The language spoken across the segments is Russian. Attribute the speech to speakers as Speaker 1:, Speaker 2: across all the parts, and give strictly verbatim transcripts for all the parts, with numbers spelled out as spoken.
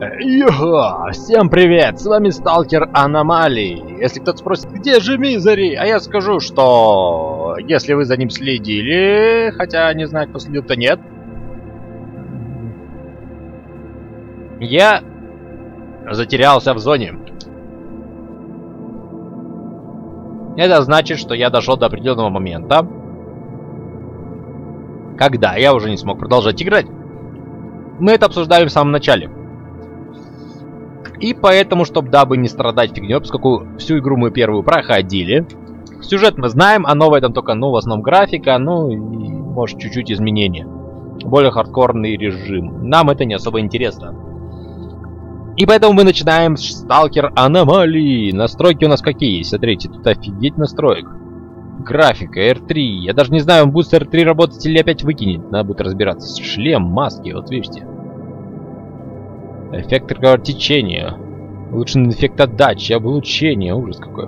Speaker 1: Йо, всем привет, с вами Сталкер Аномалии. Если кто-то спросит, где же Мизери, а я скажу, что если вы за ним следили, хотя не знаю, кто следил, то нет. Я затерялся в зоне. Это значит, что я дошел до определенного момента, когда я уже не смог продолжать играть. Мы это обсуждаем в самом начале. И поэтому, чтобы дабы не страдать фигней, поскольку всю игру мы первую проходили. Сюжет мы знаем, а новое там только, ну, в основном графика, ну, и, может, чуть-чуть изменения. Более хардкорный режим. Нам это не особо интересно. И поэтому мы начинаем с Сталкер Аномалии. Настройки у нас какие есть? Смотрите, тут офигеть настроек. Графика, эр три. Я даже не знаю, он будет с эр три работать или опять выкинет. Надо будет разбираться. Шлем, маски, вот видите. Эффект кровотечения. Улучшенный эффект отдачи, облучения. Ужас какой.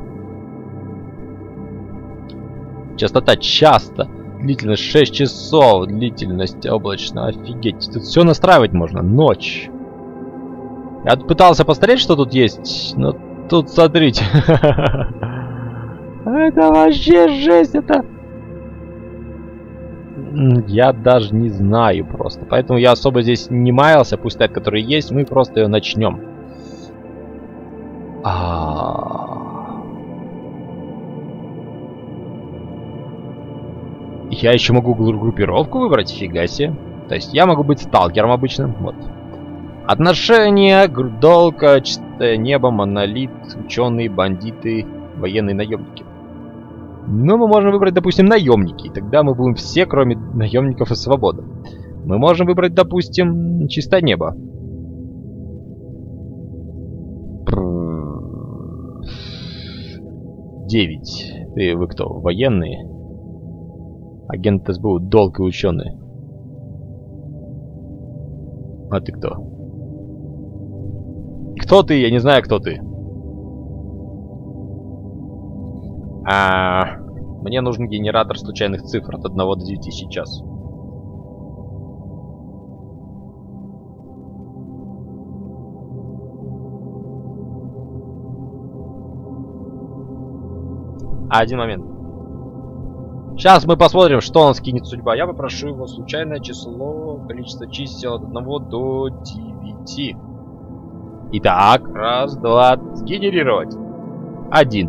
Speaker 1: Частота часто. Длительность шесть часов. Длительность облачно. Офигеть. Тут все настраивать можно. Ночь. Я пытался посмотреть, что тут есть. Но тут смотрите. Это вообще жесть. Это... Я даже не знаю просто. Поэтому я особо здесь не маялся. Пусть тайт, который есть, мы просто ее начнем. А... Я еще могу группировку выбрать, фига себе. То есть я могу быть сталкером обычным. Вот. Отношения, долг, чистое небо, монолит, ученые, бандиты, военные наемники. Ну, мы можем выбрать, допустим, наемники. Тогда мы будем все, кроме наемников, и свободы. Мы можем выбрать, допустим, чистое небо. девять. Ты, вы кто? Военные? Агент эс бэ у, долг и ученые. А ты кто? Кто ты? Я не знаю, кто ты. А, мне нужен генератор случайных цифр от одного до девяти сейчас. Один момент. Сейчас мы посмотрим, что он скинет судьба. Я попрошу его случайное число, количество чисел от одного до девяти. Итак, раз, два, сгенерировать. Один.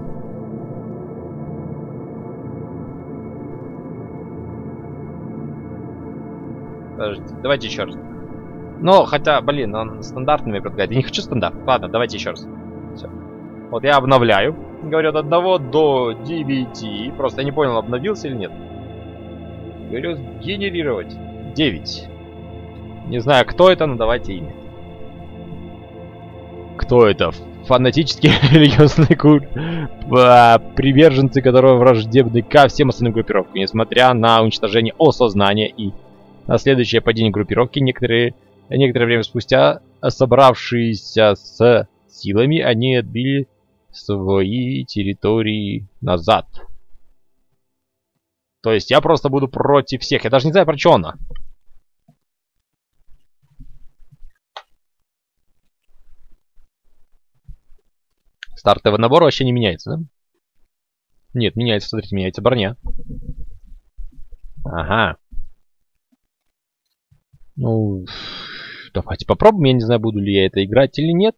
Speaker 1: Подождите, давайте еще раз. Ну, хотя, блин, он стандартными предлагает. Я не хочу стандарт. Ладно, давайте еще раз. Все. Вот я обновляю. Говорю, от одного до девяти. Просто я не понял, обновился или нет. Говорю, генерировать. девять. Не знаю, кто это, но давайте имя. Кто это? Фанатический религиозный культ, приверженцы которого враждебны ко всем остальным группировкам, несмотря на уничтожение осознания и на следующее падение группировки. Некоторые, некоторое время спустя, собравшиеся с силами, они отбили свои территории назад. То есть я просто буду против всех. Я даже не знаю, про что она. Стартовый набор вообще не меняется, да? Нет, меняется, смотрите, меняется броня. Ага. Ну, давайте попробуем. Я не знаю, буду ли я это играть или нет.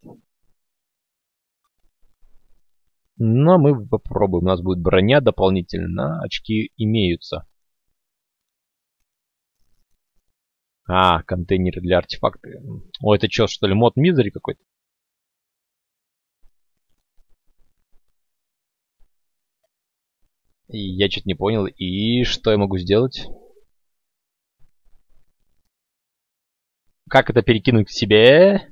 Speaker 1: Но мы попробуем. У нас будет броня дополнительно. Очки имеются. А, контейнеры для артефактов. О, это что, что ли, мод Мизери какой-то? И я что-то не понял. И что я могу сделать? Как это перекинуть к себе?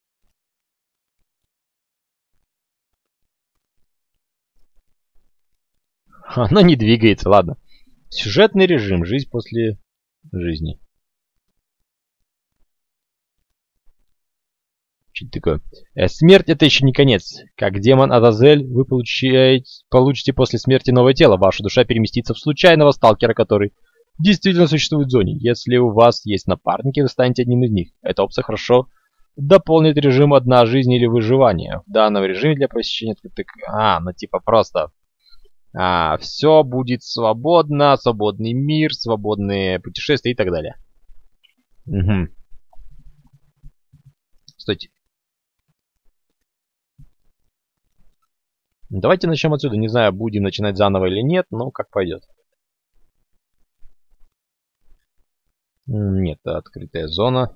Speaker 1: Оно не двигается, ладно. Сюжетный режим. Жизнь после жизни. Что это такое? Э, смерть — это еще не конец. Как демон Азазель, вы получаете, получите после смерти новое тело. Ваша душа переместится в случайного сталкера, который действительно существует в зоне. Если у вас есть напарники, вы станете одним из них. Эта опция хорошо дополнит режим «Одна жизнь» или «Выживание». В данном режиме для посещения... А, ну типа просто... А, все будет свободно, свободный мир, свободные путешествия и так далее. Угу. Стойте. Давайте начнем отсюда. Не знаю, будем начинать заново или нет, но как пойдет. Нет, это открытая зона.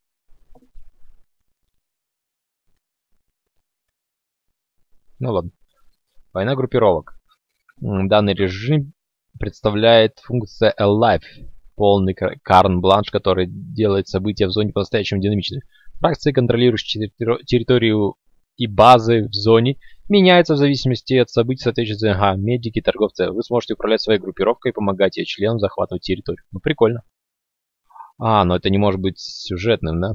Speaker 1: Ну ладно. Война группировок. Данный режим представляет функция Alive. Полный карн-бланш, который делает события в зоне по-настоящему динамичными. Фракции, контролирующие территорию и базы в зоне, меняются в зависимости от событий, соответствующих. Ага, медики, торговцы. Вы сможете управлять своей группировкой и помогать ее членам захватывать территорию. Ну, прикольно. А, но это не может быть сюжетным, да?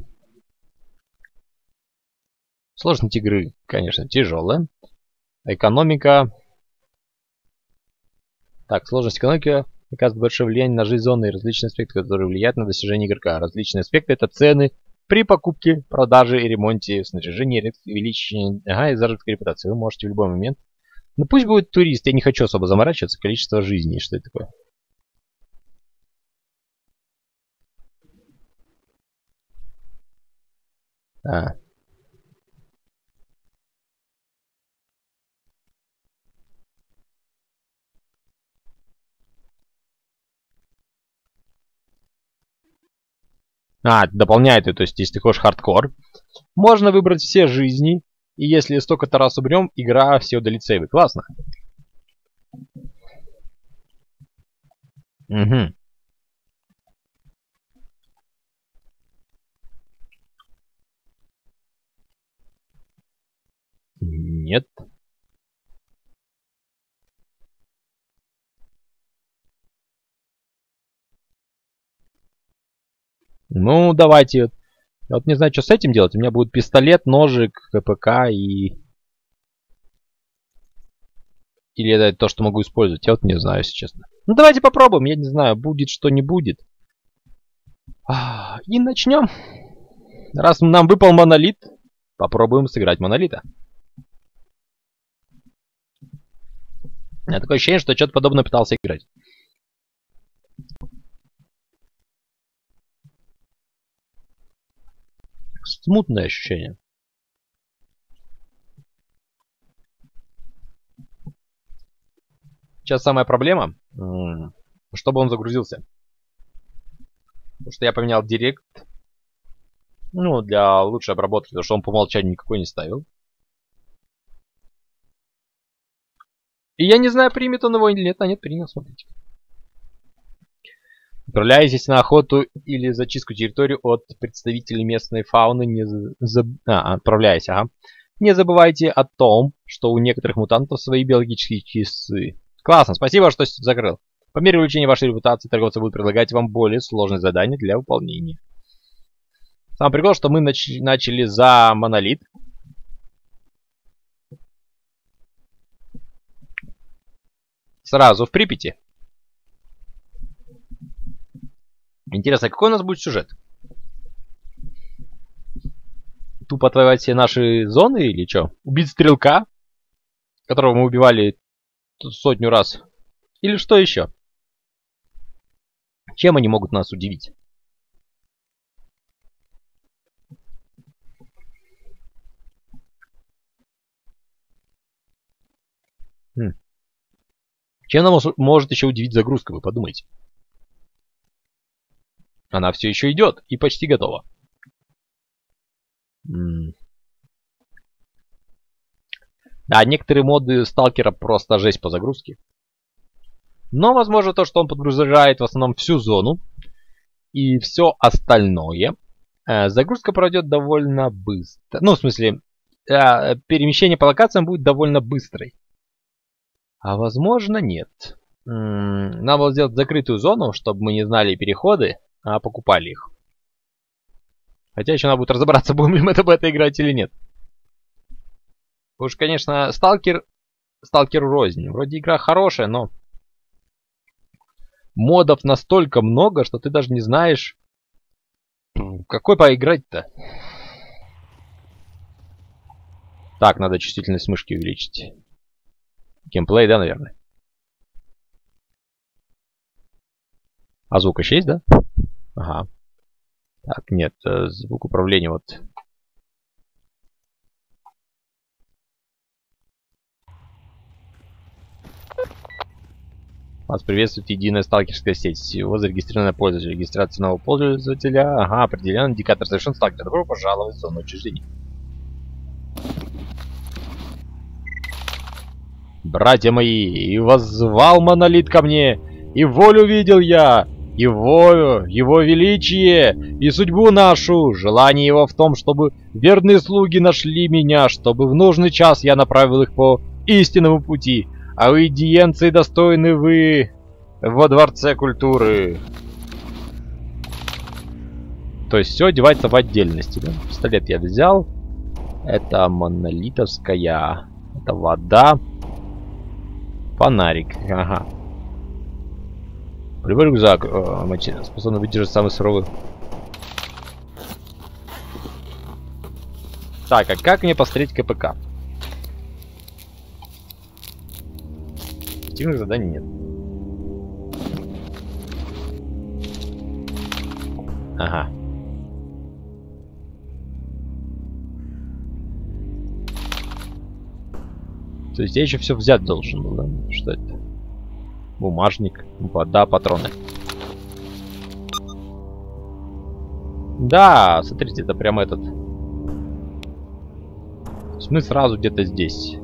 Speaker 1: Сложность игры, конечно, тяжелая. Экономика. Так, сложность экономики оказывает большое влияние на жизнь зоны и различные аспекты, которые влияют на достижение игрока. Различные аспекты — это цены при покупке, продаже и ремонте снаряжения, увеличение, ага, и заработка репутации. Вы можете в любой момент. Ну пусть будет турист, я не хочу особо заморачиваться. Количество жизней, что это такое? А. А, дополняет ее, то есть если ты хочешь хардкор, можно выбрать все жизни, и если столько-то раз уберем, игра все удалит сейвы. Классно. Угу. Нет. Ну, давайте. Я вот не знаю, что с этим делать. У меня будет пистолет, ножик, КПК и... Или это то, что могу использовать. Я вот не знаю, если честно. Ну, давайте попробуем. Я не знаю, будет что не будет. И начнем. Раз нам выпал монолит, попробуем сыграть монолита. У меня такое ощущение, что что-то подобное пытался играть. Смутное ощущение. Сейчас самая проблема, чтобы он загрузился. Потому что я поменял директ. Ну, для лучшей обработки, потому что он по умолчанию никакой не ставил. И я не знаю, примет он его или нет. А нет, принял, смотрите. Отправляйтесь на охоту или зачистку территории от представителей местной фауны. Не заб... а, отправляйся, ага. Не забывайте о том, что у некоторых мутантов свои биологические часы. Классно, спасибо, что закрыл. По мере увеличения вашей репутации торговцы будут предлагать вам более сложные задания для выполнения. Сам прикол, что мы нач начали за монолит. Сразу в Припяти. Интересно, какой у нас будет сюжет? Тупо отвоевать все наши зоны или что? Убить стрелка, которого мы убивали сотню раз? Или что еще? Чем они могут нас удивить? Хм. Чем нам может еще удивить загрузка, вы подумайте. Она все еще идет и почти готова. М-м. Да, некоторые моды сталкера просто жесть по загрузке. Но возможно то, что он подгружает в основном всю зону и все остальное. Э, загрузка пройдет довольно быстро. Ну, в смысле, э, перемещение по локациям будет довольно быстрой. А возможно нет. М-м, надо было сделать закрытую зону, чтобы мы не знали переходы, а покупали их. Хотя еще надо будет разобраться, будем ли мы это бета играть или нет. Уж, конечно, сталкер, сталкеру рознь. Вроде игра хорошая, но модов настолько много, что ты даже не знаешь, какой поиграть-то. Так, надо чувствительность мышки увеличить. Геймплей, да, наверное? А звук еще есть, да? Ага. Так, нет, звук управления вот. Вас приветствует единая сталкерская сеть. Всего зарегистрированная пользователь. Регистрация нового пользователя. Ага, определен индикатор совершен сталкер. Добро пожаловать в зону отчуждения. Братья мои, и воззвал монолит ко мне, и волю видел я, и волю, его величие, и судьбу нашу. Желание его в том, чтобы верные слуги нашли меня, чтобы в нужный час я направил их по истинному пути. Аудиенции достойны вы во Дворце культуры. То есть все одевается в отдельности, да? Пистолет я взял. Это монолитовская. Это вода. Фонарик. Ага. Любой рюкзак э, способен выдержать самый суровый. Так, а как мне посмотреть КПК? Активных заданий нет. Ага. То есть я еще все взять должен был, да? Что это? Бумажник, вода, патроны. Да, смотрите, это прямо этот. То есть мы сразу где-то здесь.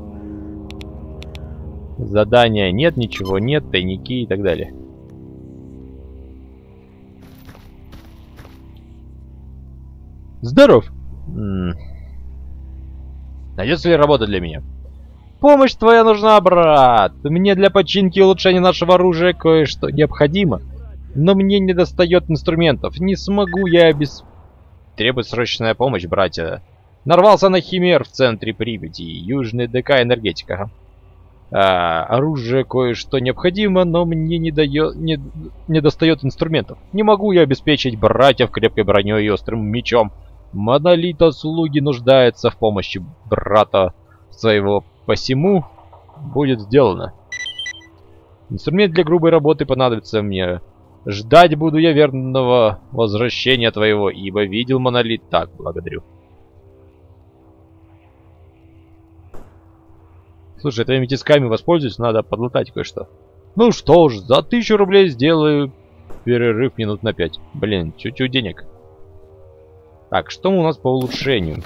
Speaker 1: Задания нет, ничего нет, тайники и так далее. Здоров! М-м. Найдется ли работа для меня? Помощь твоя нужна, брат. Мне для починки и улучшения нашего оружия кое-что необходимо. Но мне не достает инструментов. Не смогу я без... Требует срочная помощь, братья. Нарвался на химер в центре Припяти. Южный ДК энергетика. А, оружие кое-что необходимо, но мне не, дает, не, не достает инструментов. Не могу я обеспечить братьев крепкой броней и острым мечом. Монолита слуги нуждается в помощи брата своего. Посему будет сделано. Инструмент для грубой работы понадобится мне. Ждать буду я верного возвращения твоего, ибо видел монолит. Так, благодарю. Слушай, твоими тисками воспользуюсь, надо подлатать кое-что. Ну что ж, за тысячу рублей сделаю перерыв минут на пять. Блин, чуть-чуть денег. Так, что у нас по улучшению?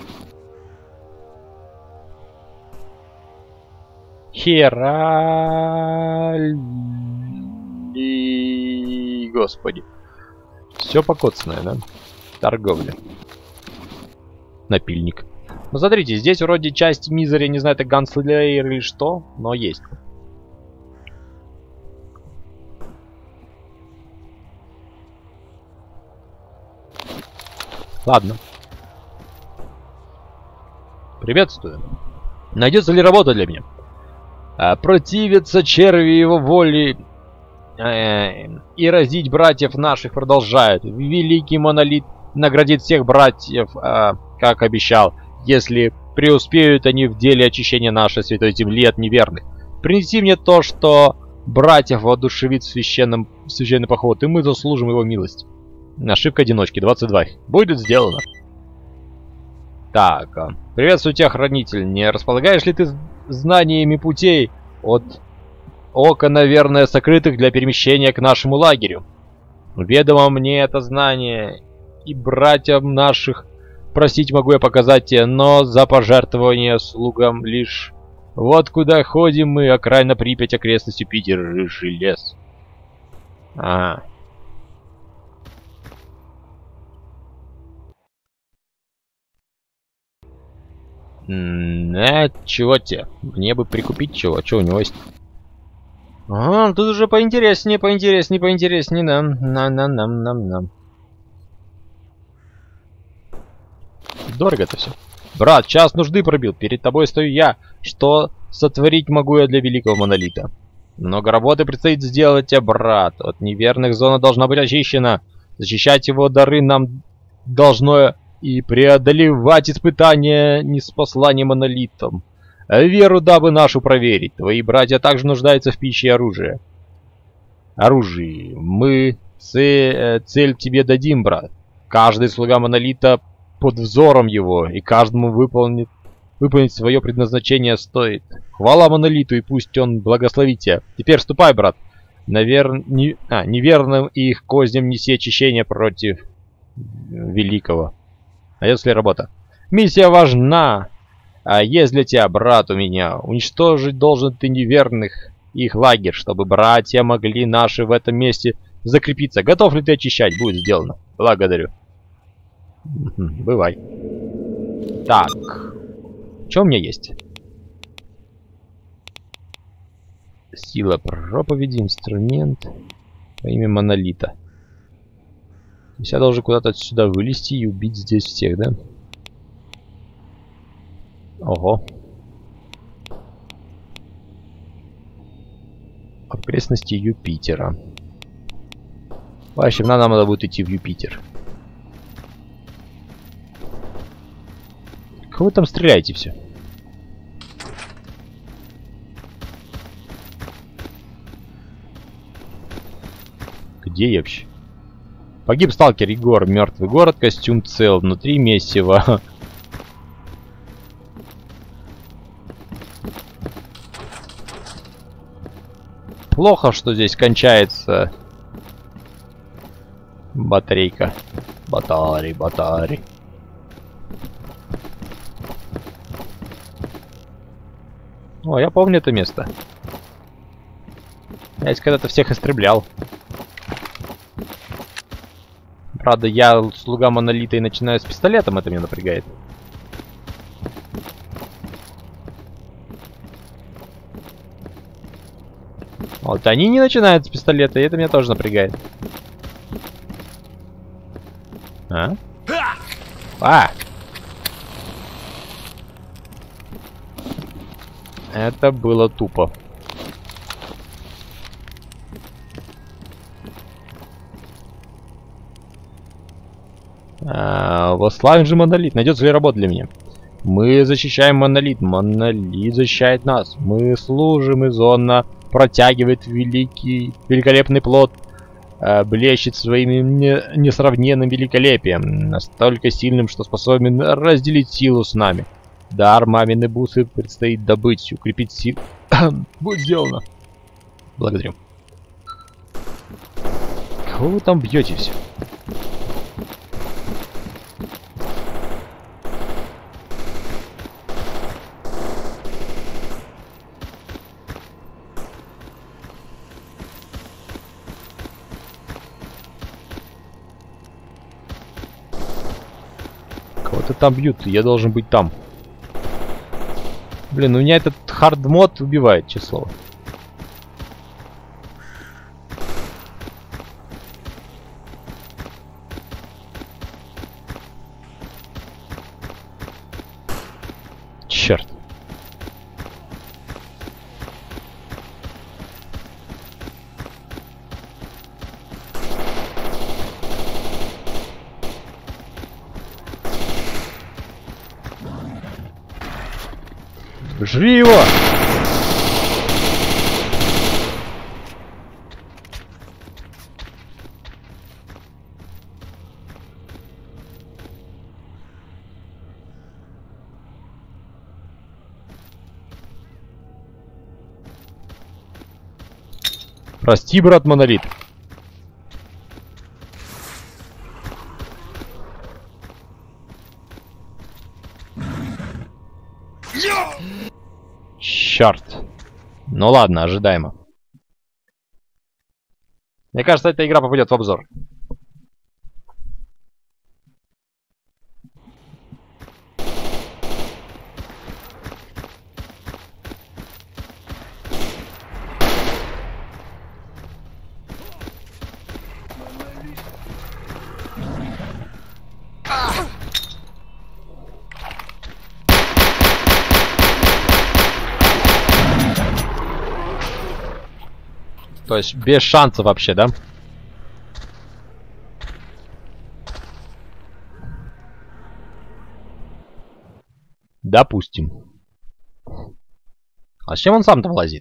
Speaker 1: Херали... Господи. Все покоцанное, да? Торговля. Напильник. Ну, смотрите, здесь вроде часть Мизери, не знаю, это Ганслейер или что, но есть. Ладно. Приветствую. Найдется ли работа для меня? А, противиться черви его воли э, и разить братьев наших продолжает. Великий монолит наградит всех братьев, э, как обещал, если преуспеют они в деле очищения нашей святой земли от неверных. Принеси мне то, что братьев воодушевит в священном, в священный поход, и мы заслужим его милость. Ошибка одиночки, двадцать два. Будет сделано. Так, приветствую тебя, хранитель. Не располагаешь ли ты знаниями путей от ока, наверное, сокрытых для перемещения к нашему лагерю? Ведомо мне это знание, и братьям наших просить могу я показать тебе, но за пожертвование слугам лишь. Вот куда ходим мы, окраина Припять, окрестностью Питер, рыжий лес. Ага. А, чего тебе? Мне бы прикупить чего? Что у него есть? А, тут уже поинтереснее, поинтереснее, поинтереснее. Нам, нам, нам, нам, нам, нам. Дорого это все. Брат, час нужды пробил. Перед тобой стою я. Что сотворить могу я для великого монолита? Много работы предстоит сделать тебе, брат. От неверных зона должна быть очищена. Защищать его дары нам должно и преодолевать испытания не с посланием монолитом. Веру дабы нашу проверить. Твои братья также нуждаются в пище и оружии. Оружие. Мы цель, цель тебе дадим, брат. Каждый слуга монолита под взором его, и каждому выполнит, выполнить свое предназначение стоит. Хвала монолиту, и пусть он благословит тебя. Теперь ступай, брат. Навер... Не... А, неверным и их козням неси очищение против великого. А если работа? Миссия важна. А есть для тебя, брат, у меня. Уничтожить должен ты неверных и их лагерь, чтобы братья могли наши в этом месте закрепиться. Готов ли ты очищать? Будет сделано. Благодарю. Бывай. Так. Что у меня есть? Сила проповеди, инструмент. Во имя монолита. То есть я должен куда-то отсюда вылезти и убить здесь всех, да? Ого. Окрестности Юпитера. В общем, нам надо будет идти в Юпитер. Кого вы там стреляете все? Где я вообще? Погиб сталкер Егор, мертвый город, костюм цел, внутри месиво. Плохо, что здесь кончается батарейка. Батари, батари. О, я помню это место. Я здесь когда-то всех истреблял. Правда, я слуга монолита и начинаю с пистолетом, это меня напрягает. Вот они не начинают с пистолета, и это меня тоже напрягает. А? А! Это было тупо. А, восславим же монолит. Найдется ли работа для меня? Мы защищаем монолит. Монолит защищает нас. Мы служим, и зона протягивает великий, великолепный плод. А, блещет своим не, несравненным великолепием. Настолько сильным, что способен разделить силу с нами. Дар мамины бусы предстоит добыть. Укрепить силу. Будет сделано. Благодарю. Кого вы там бьете все? Кого-то там бьют, я должен быть там. Блин, у меня этот хардмод убивает, число. Черт. Жри его! Прости, брат монолит. Черт. Ну ладно, ожидаемо. Мне кажется, эта игра попадет в обзор. То есть без шансов вообще, да? Допустим. А с чем он сам-то влазит?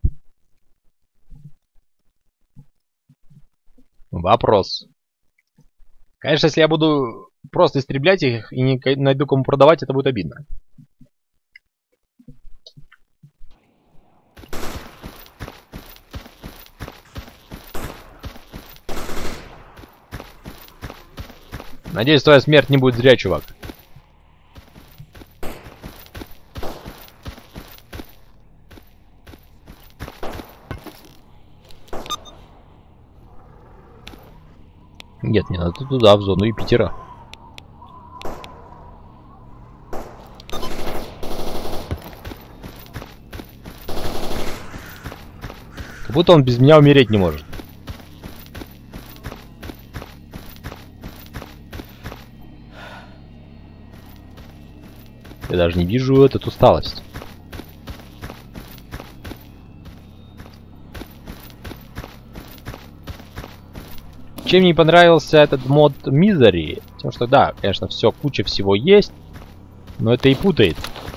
Speaker 1: Вопрос. Конечно, если я буду просто истреблять их и не найду кому продавать, это будет обидно. Надеюсь, твоя смерть не будет зря, чувак. Нет, не надо туда, в зону Юпитера. Как будто он без меня умереть не может. Я даже не вижу эту усталость. Чем мне понравился этот мод Misery? Тем, что да, конечно, все, куча всего есть, но это и путает.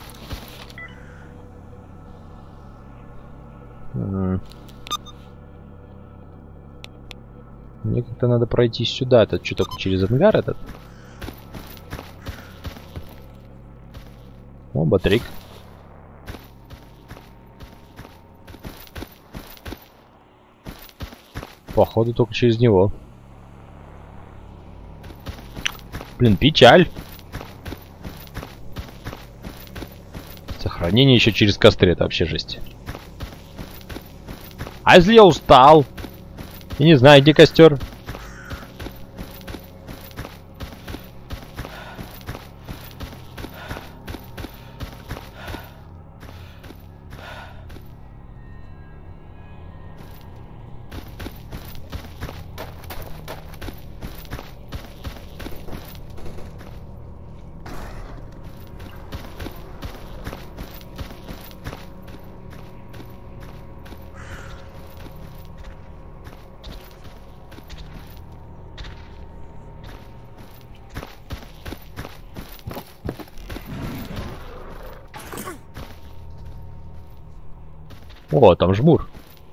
Speaker 1: Мне как-то надо пройти сюда. Это что, только через ангар этот? О, батарейк. Походу только через него. Блин, печаль. Сохранение еще через костры, это вообще жесть. А если я устал? Я не знаю, где костер. О, там жмур.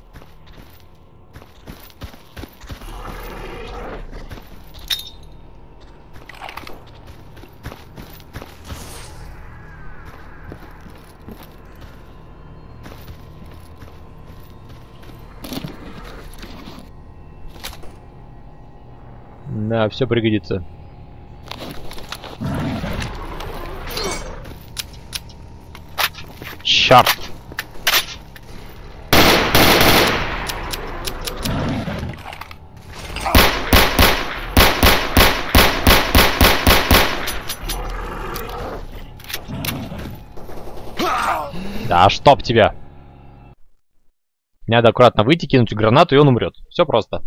Speaker 1: Да, все пригодится. Черт! Да, чтоб тебя. Надо аккуратно выйти, кинуть гранату, и он умрет. Все просто.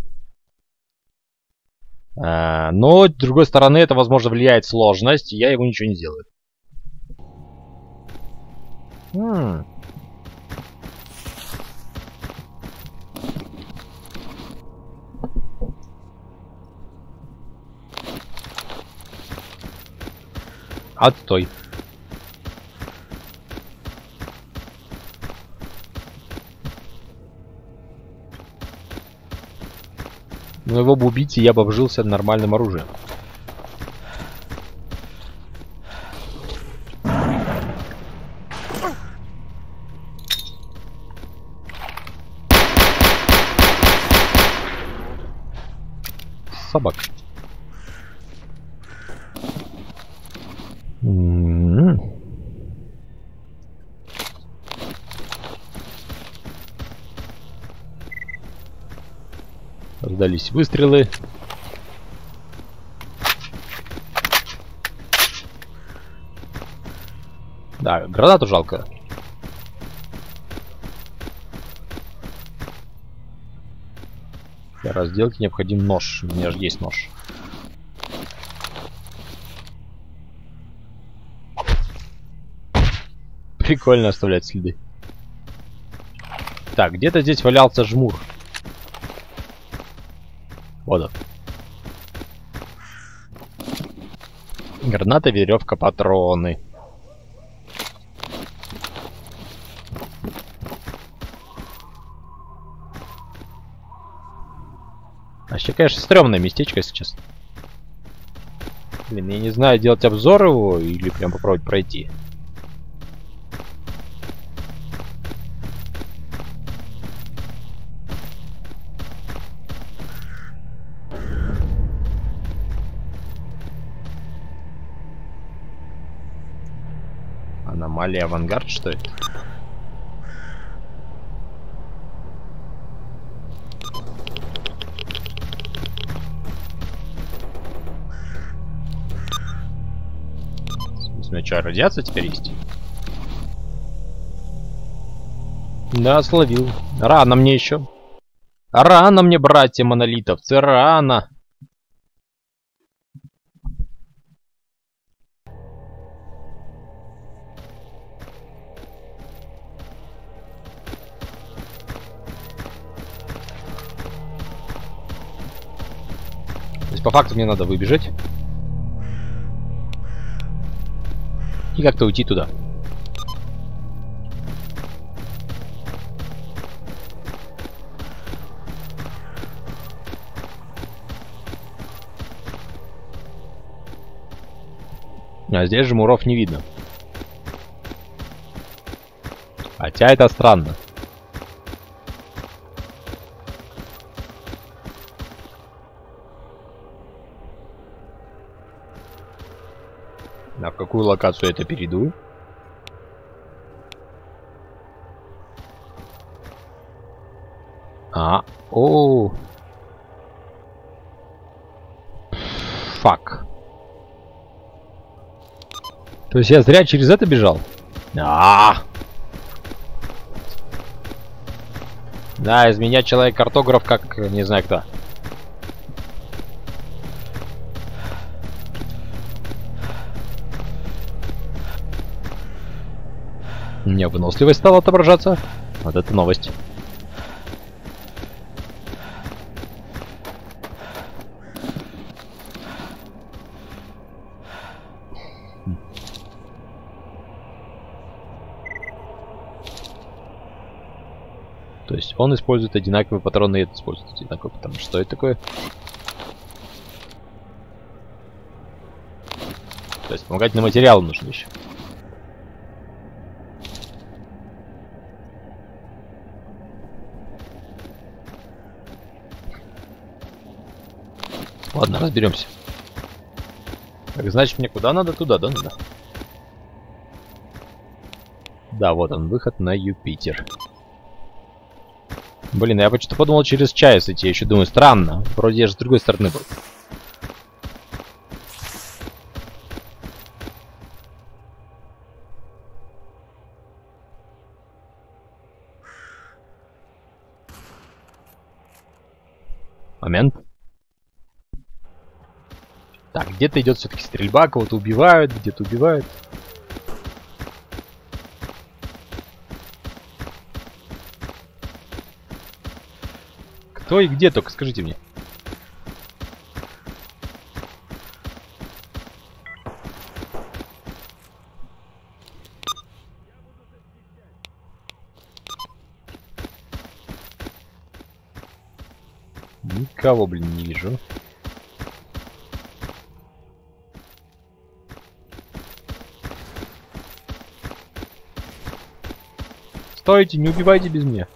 Speaker 1: А, но, с другой стороны, это, возможно, влияет сложность, и я ему ничего не сделаю. М-м. Отстой. Но его бы убить, и я бы обжился нормальным оружием. Собак. М-м-м. Раздались выстрелы. Да, гранату жалко. Для разделки необходим нож. У меня же есть нож. Прикольно оставлять следы. Так, где-то здесь валялся жмур. Вот он. Граната, веревка, патроны. Вообще, конечно, стрёмное местечко сейчас. Блин, я не знаю, делать обзор его или прям попробовать пройти. Аномалия Авангард, что это? В смысле, что, радиация теперь есть? Да, словил. Рано мне еще. Рано мне, братья монолитовцы, рано. То есть по факту мне надо выбежать и как-то уйти туда. А здесь же муров не видно. Хотя это странно. А в какую локацию я это перейду? А, о, фак. То есть я зря через это бежал? А, -а, -а. Да, из меня человек-картограф, как не знаю кто. У меня выносливость стала отображаться. Вот это новость. То есть он использует одинаковые патроны, и это использует одинаковые патроны. Что это такое? То есть вспомогательные материалы нужны еще. Ладно, разберемся. Так, значит, мне куда надо? Туда, да, надо? Да, вот он, выход на Юпитер. Блин, я почему-то подумал через чайс идти. Я еще думаю, странно. Вроде я же с другой стороны был. Момент. Так, где-то идет все-таки стрельба, кого-то убивают, где-то убивают. Кто и где, только скажите мне. Никого, блин, не вижу. Стойте, не убивайте без меня.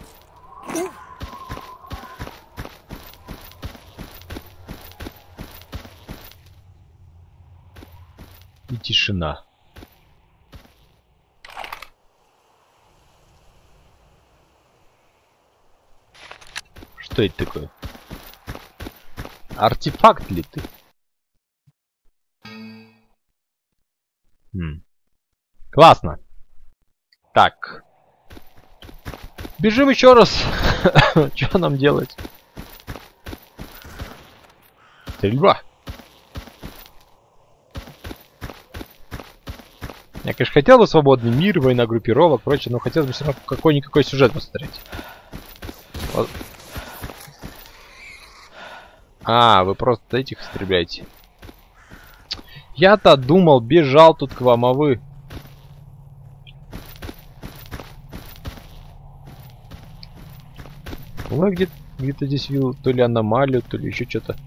Speaker 1: И тишина. Что это такое? Артефакт ли ты? Хм. Классно. Так. Бежим еще раз. Что нам делать? Стрельба. Я, конечно, хотел бы свободный мир, война группировок, прочее, но хотелось бы все равно какой-никакой сюжет посмотреть. Вот. А, вы просто этих стреляете. Я-то думал, бежал тут к вам, а вы... Вы где-то Где-то здесь видел то ли аномалию, то ли еще что-то.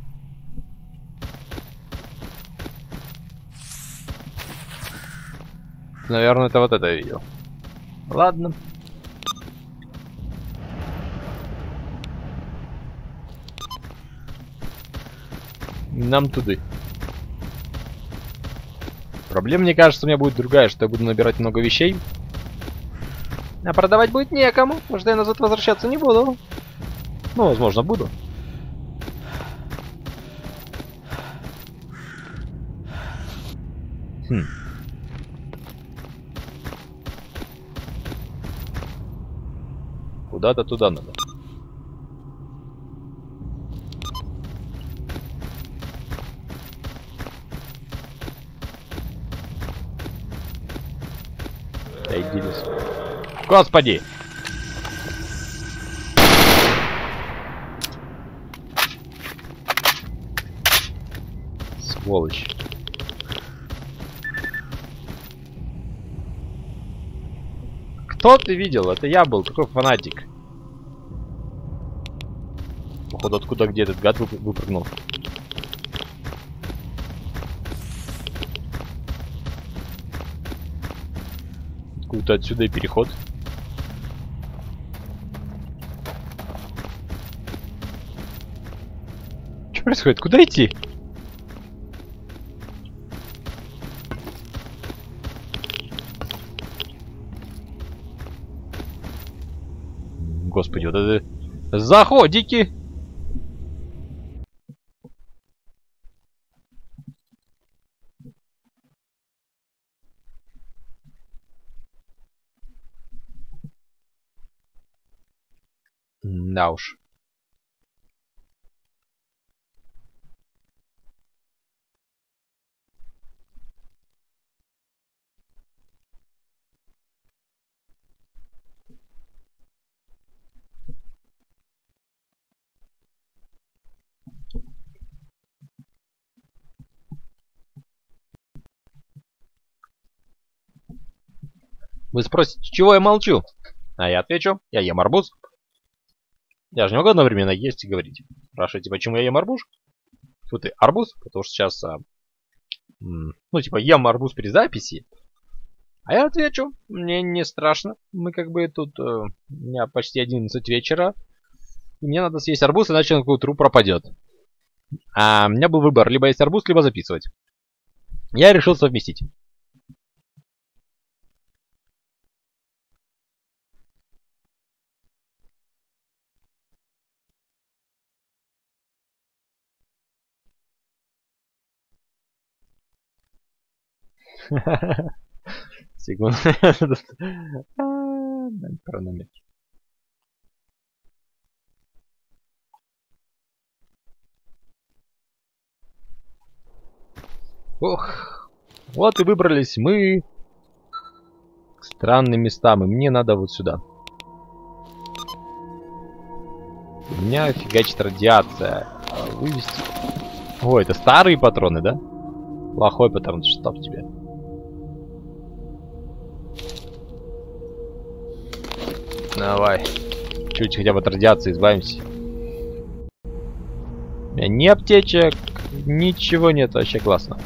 Speaker 1: Наверное, это вот это я видел. Ладно. Нам туда. Проблема, мне кажется, у меня будет другая, что я буду набирать много вещей. А продавать будет некому, потому что я назад возвращаться не буду. Ну, возможно, буду. Хм. Куда-то туда надо. Да иди лес. Господи! Сволочь. Кто ты видел? Это я был, такой фанатик. Походу, откуда где этот гад вып- выпрыгнул. Откуда отсюда и переход. Что происходит? Куда идти? Господи, вот это... Заходики! Да уж. Вы спросите, чего я молчу? А я отвечу, я ем арбуз. Я же не могу одновременно есть и говорить. Спрашиваете, почему я ем арбуз? Фу ты, арбуз? Потому что сейчас, а, м, ну типа, ем арбуз при записи. А я отвечу, мне не страшно. Мы как бы тут, э, у меня почти одиннадцать вечера. И мне надо съесть арбуз, иначе он к утру пропадет. А у меня был выбор, либо есть арбуз, либо записывать. Я решил совместить. Секунду. Хронометр. Ох, вот и выбрались мы к странным местам, и мне надо вот сюда. У меня фигачит радиация. Вывести. О, это старые патроны, да? Плохой патрон, чтоб тебе. Давай. Чуть хотя бы от радиации избавимся. У меня ни аптечек, ничего нет, вообще классно.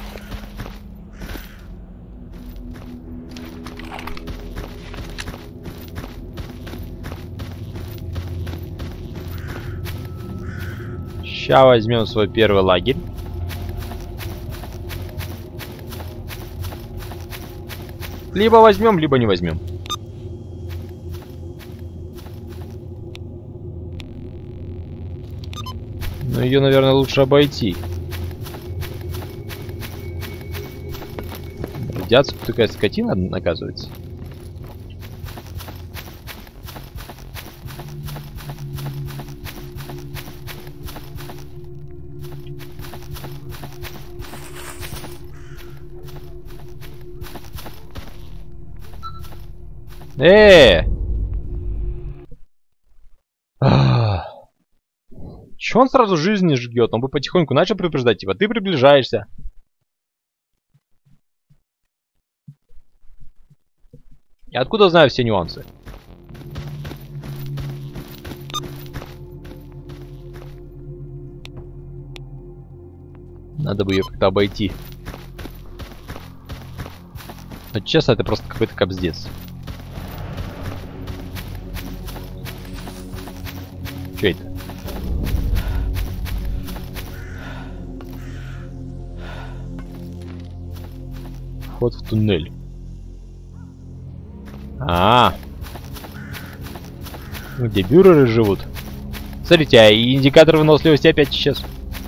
Speaker 1: Сейчас возьмем свой первый лагерь. Либо возьмем, либо не возьмем. Но ее, наверное, лучше обойти. Радиация, такая скотина, оказывается. Э! Чё он сразу жизнь не жгет? Он бы потихоньку начал предупреждать, типа, ты приближаешься. Я откуда знаю все нюансы? Надо бы ее как-то обойти. Но честно, это просто какой-то капздец. Что это? Вход в туннель. А, -а, -а. Где бюреры живут? Смотрите, а индикатор выносливости опять исчез.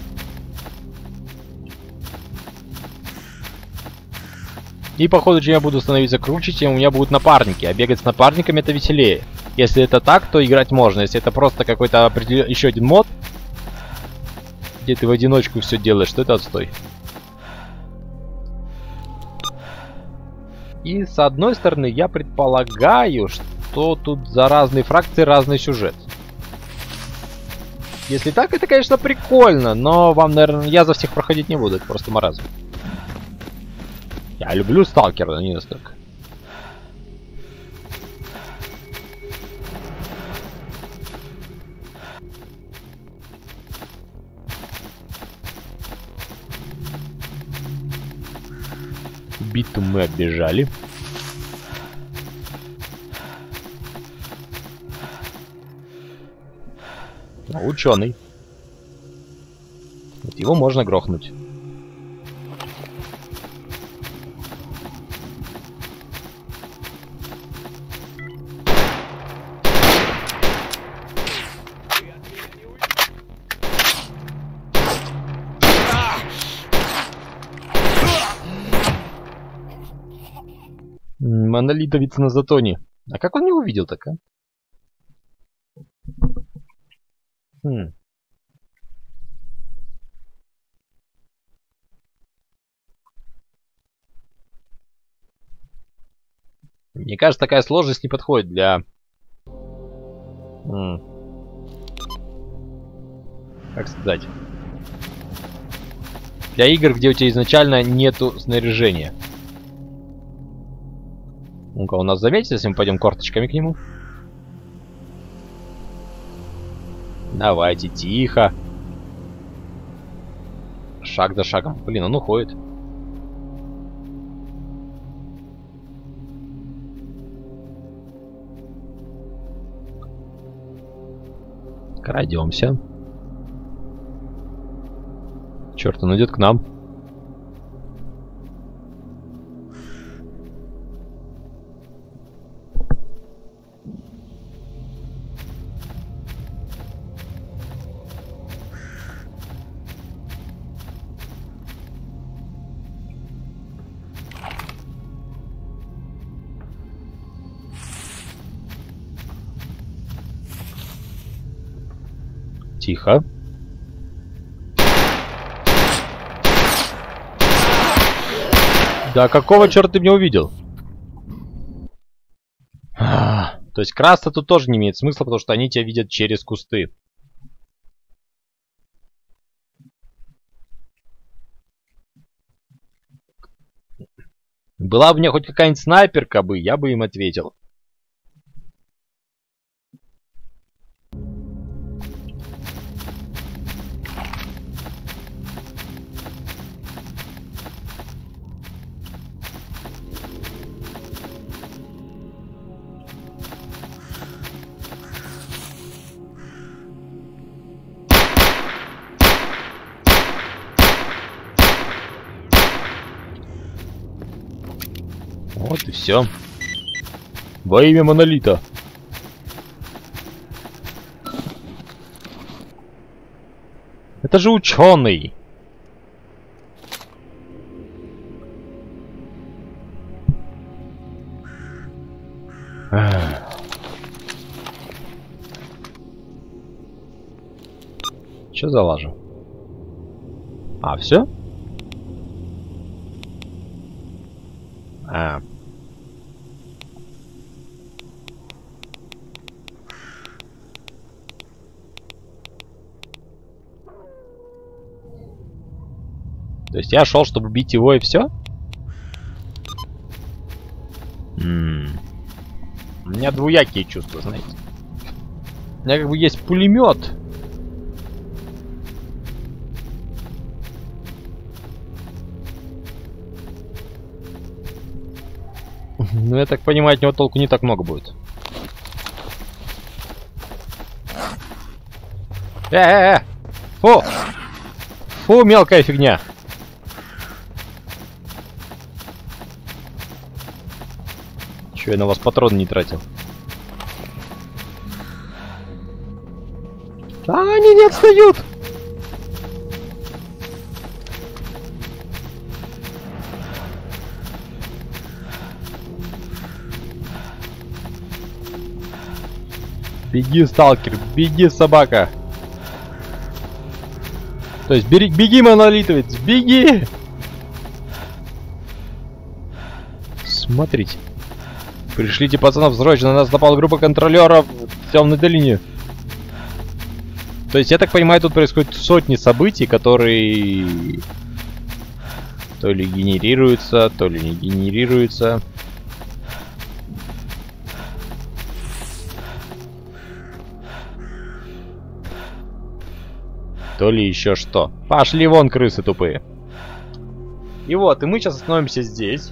Speaker 1: И походу, чем я буду становиться круче, тем у меня будут напарники. А бегать с напарниками это веселее. Если это так, то играть можно. Если это просто какой-то определен... еще один мод, где ты в одиночку все делаешь, то это отстой. И с одной стороны, я предполагаю, что тут за разные фракции разный сюжет. Если так, это, конечно, прикольно, но вам, наверное, я за всех проходить не буду, это просто маразм. Я люблю сталкера, но не настолько. Биту мы оббежали. Ну, ученый. Вот его можно грохнуть. Монолитовец на затоне. А как он не увидел так, а? Хм. Мне кажется, такая сложность не подходит для... М. Как сказать? Для игр, где у тебя изначально нету снаряжения. Ну-ка, у нас заметится, если мы пойдем корточками к нему? Давайте, тихо. Шаг за шагом. Блин, он уходит. Крадемся. Черт, он идет к нам. Тихо. Да какого черта ты меня увидел? А, то есть красться тут тоже не имеет смысла, потому что они тебя видят через кусты. Была бы у меня хоть какая-нибудь снайперка бы, я бы им ответил. Вот и все. Во имя Монолита. Это же ученый. Че залажу? А, все? А. То есть я шел, чтобы бить его, и все? М-м. У меня двуякие чувства, знаете. У меня как бы есть пулемет. Ну, я так понимаю, от него толку не так много будет. Э-э-э! Фу! Фу, мелкая фигня! Чё, я на вас патроны не тратил? А, они не отстают! Беги, сталкер, беги, собака. То есть бери, беги, монолитовец, беги! Смотрите. Пришлите пацанов срочно, на нас напала группа контролеров в темной долине. То есть, я так понимаю, тут происходят сотни событий, которые то ли генерируются, то ли не генерируются. То ли еще что. Пошли вон, крысы тупые. И вот, и мы сейчас остановимся здесь.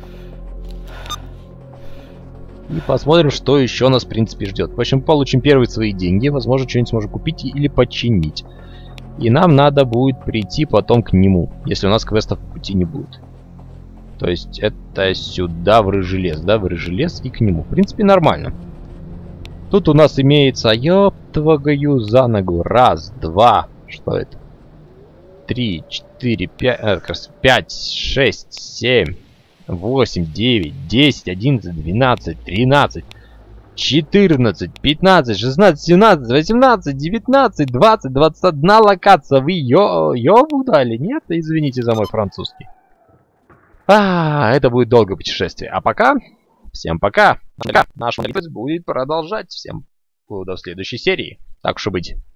Speaker 1: И посмотрим, что еще нас, в принципе, ждет. В общем, получим первые свои деньги. Возможно, что-нибудь сможем купить или починить. И нам надо будет прийти потом к нему, если у нас квестов по пути не будет. То есть, это сюда, в рыжий лес, да, в рыжий лес и к нему. В принципе, нормально. Тут у нас имеется, ёб твою за ногу. Раз, два... Что это? Три, четыре, пять, э, как раз пять, шесть, семь, восемь, девять, десять, одиннадцать, двенадцать, тринадцать, четырнадцать, пятнадцать, шестнадцать, семнадцать, восемнадцать, девятнадцать, двадцать, двадцать одна локация. Вы ё ёбу дали? Нет? Извините за мой французский. А, это будет долгое путешествие. А пока, всем пока. Наш монолит будет продолжать. Всем до следующей серии. Так уж и быть.